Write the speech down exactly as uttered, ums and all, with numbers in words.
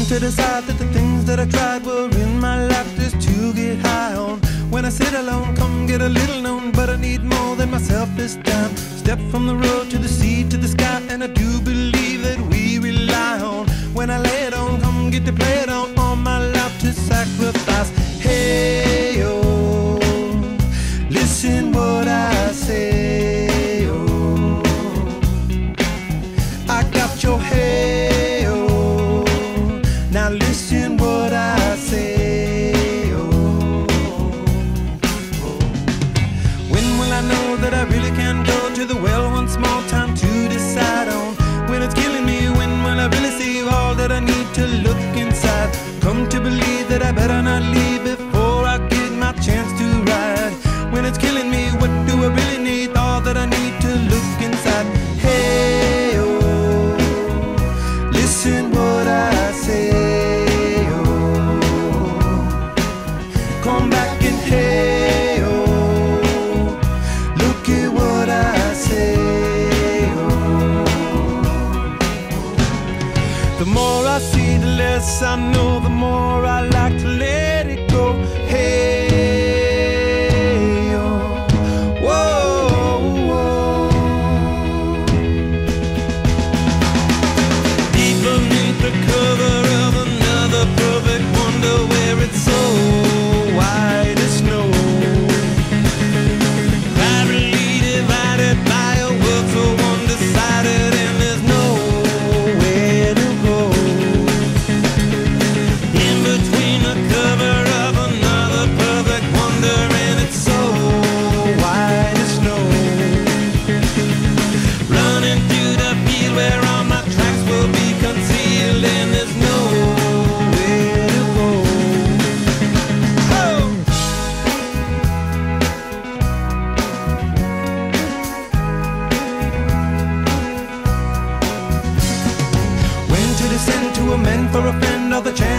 to decide that the things that I tried were in my life just to get high on. When I sit alone, come get a little known, but I need more than myself this time. Step from the road to the sea to the sky, and I do believe that we rely on. When I lay it on, come get to play it on, all my life to sacrifice. Hey, oh, listen what I say, oh, I got your hey, oh, now listen what I say, oh, oh. When will I know that I really can go to the well one small time to decide on? When it's killing me, when will I really see all that I need to look inside? Come to believe that I better not leave before I get my chance to ride. When it's killing me, what do I really need? All that I need to look inside. Hey, oh, listen what I say, oh, come back and hey, oh, look at what I say, oh. The more I see, the less I know, the more I like to let it go. Hey, oh, whoa, whoa. Deep beneath the cover of another perfect wonder, where it's so white as snow, privately divided by a world so one-decided, and there's nowhere to go. In between the cover of another perfect wonder, and it's so white as snow, running through the field where all my tracks will be concealed, and there's nowhere to go. Oh! When to descend to a man for a friend, or the chance